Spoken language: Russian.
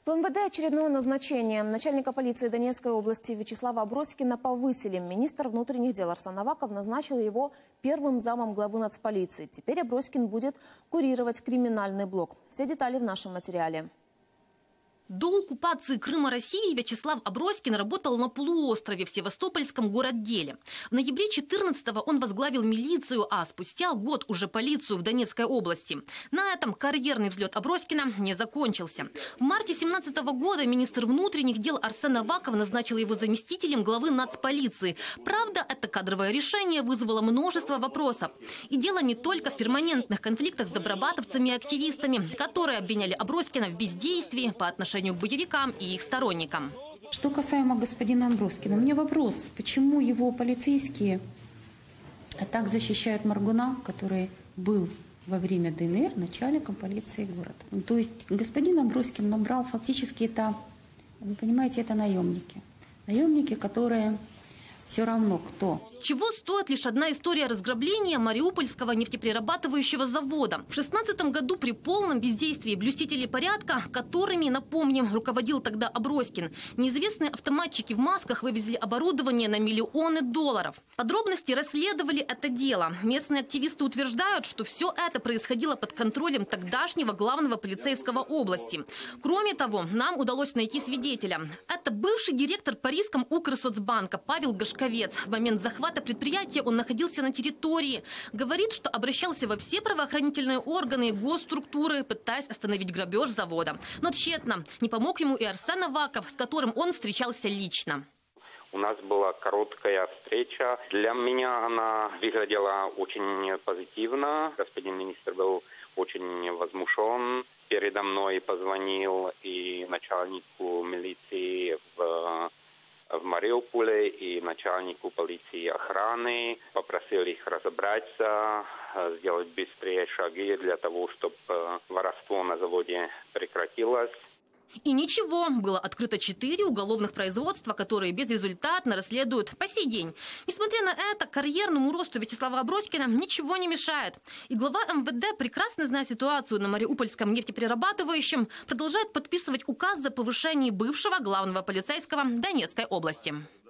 В МВД очередное назначение. Начальника полиции Донецкой области Вячеслава Аброськина повысили. Министр внутренних дел Арсен Аваков назначил его первым замом главы нацполиции. Теперь Аброськин будет курировать криминальный блок. Все детали в нашем материале. До оккупации Крыма Россией Вячеслав Аброськин работал на полуострове в Севастопольском городделе. В ноябре 14-го он возглавил милицию, а спустя год уже полицию в Донецкой области. На этом карьерный взлет Аброськина не закончился. В марте 17-го года министр внутренних дел Арсен Аваков назначил его заместителем главы нацполиции. Правда, это кадровое решение вызвало множество вопросов. И дело не только в перманентных конфликтах с добробатовцами и активистами, которые обвиняли Аброськина в бездействии по отношению к боевикам и их сторонникам. Что касаемо господина Аброськина, у меня вопрос, почему его полицейские так защищают Моргуна, который был во время ДНР начальником полиции города. То есть господин Аброськин набрал фактически это, вы понимаете, это наемники. Наемники, которые все равно кто. Чего стоит лишь одна история разграбления Мариупольского нефтеперерабатывающего завода. В 2016 году при полном бездействии блюстителей порядка, которыми, напомним, руководил тогда Аброськин, неизвестные автоматчики в масках вывезли оборудование на миллионы долларов. Подробности расследовали это дело. Местные активисты утверждают, что все это происходило под контролем тогдашнего главного полицейского области. Кроме того, нам удалось найти свидетеля. Это бывший директор Парижском Укрсоцбанка Павел Гашковец. В момент захвата предприятия он находился на территории. Говорит, что обращался во все правоохранительные органы и госструктуры, пытаясь остановить грабеж завода. Но тщетно. Не помог ему и Арсен Аваков, с которым он встречался лично. У нас была короткая встреча. Для меня она выглядела очень позитивно. Господин министр был очень возмущен. Передо мной позвонил и начальнику милиции в Мариуполе и начальнику полиции охраны, попросил их разобраться, сделать быстрее шаги для того, чтобы воровство на заводе прекратилось. И ничего, было открыто 4 уголовных производства, которые безрезультатно расследуют по сей день. Несмотря на это, карьерному росту Вячеслава Аброськина ничего не мешает. И глава МВД, прекрасно зная ситуацию на Мариупольском нефтеперерабатывающем, продолжает подписывать указ за повышение бывшего главного полицейского Донецкой области.